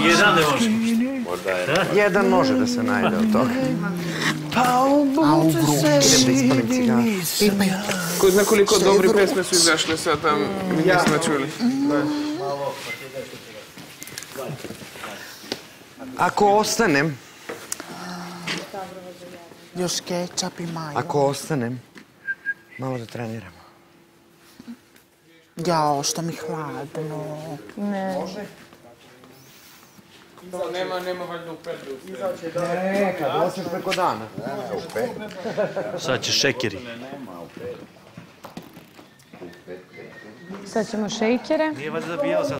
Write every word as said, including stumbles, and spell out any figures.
Jedan ne može. Jedan može da se najde od toga. Pa u budu se Idem da ispalim cigar. Ko zna koliko dobri pesme su izašle sad tam, mi nismo čuli. Ako ostanem, još kečap i majo. ako ostanem, malo da treniramo. Jao, što mi hladno. Ne. Nema, nema valjda u pet. Ne, kad osješ preko dana. Sad će šekeri. Sad ćemo šejkere. Nije valjda da bijao sad.